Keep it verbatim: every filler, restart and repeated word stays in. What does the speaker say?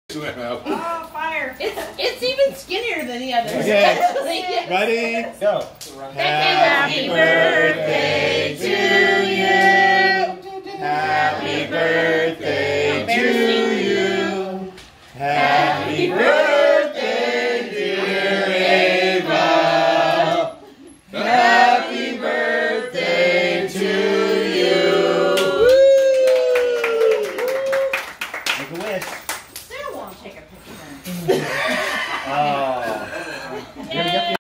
Oh, fire. It's it's even skinnier than the others. Okay. Ready? Go. Happy birthday